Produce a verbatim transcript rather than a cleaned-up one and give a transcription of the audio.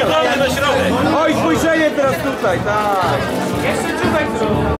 Oj, spojrzenie teraz tutaj, tak. Jeszcze czubek zrób.